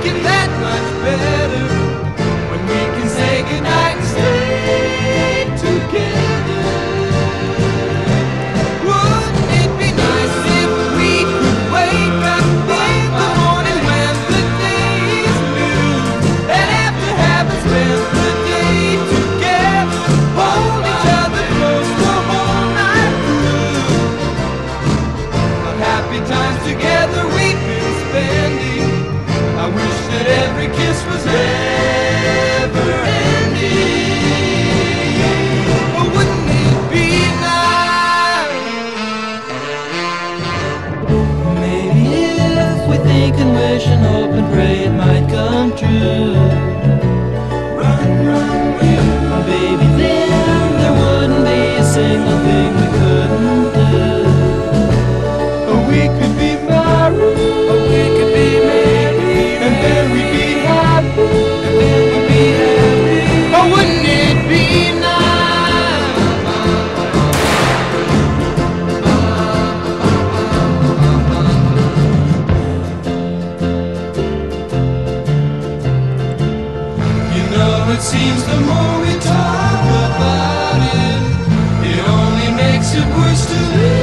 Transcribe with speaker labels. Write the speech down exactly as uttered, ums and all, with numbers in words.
Speaker 1: it that much better when we can say goodnight and stay together. Wouldn't it be nice if we could wake up in the morning when the day is new, and after having spent the day together, hold each other close the whole night through? What happy times together we've been spending. I wish that every kiss was never ending. But wouldn't it be nice? Maybe if we think and wish and hope and pray it might come true. Run, run, you. Baby, then there wouldn't be a single thing we couldn't do. Or we could be married, or we could be married, and then we'd be happy, and then we'd be happy. Oh, wouldn't it be nice? You know, it seems the more we talk about it, it only makes it worse to live.